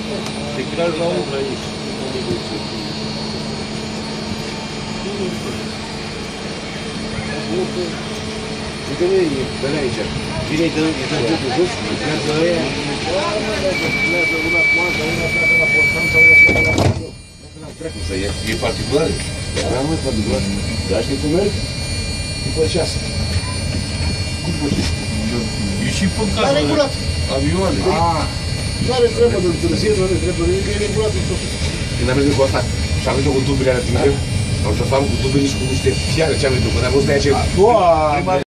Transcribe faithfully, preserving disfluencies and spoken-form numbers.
Declar la umbră aici. Uite, nu e, dă-le aici. Vine, îi dă, îi dă totul jos, lucrează ăia. Lucrează una cu alta, una pleacă la portan sau una pleacă la portan. Să e, e particular. Da, mă, e particular. Dar știi cum merg? După ceas. După ceas. E și pe casă. Dar regulat. Avioane. Nu are treabă de întârziere, nu are treabă de nimic, e regulat în tot. Când am mers cu asta și am venit cu tubele alea timp, am să fac cu tubele și cu niște fiare ce am venit, când am văzut de aceea.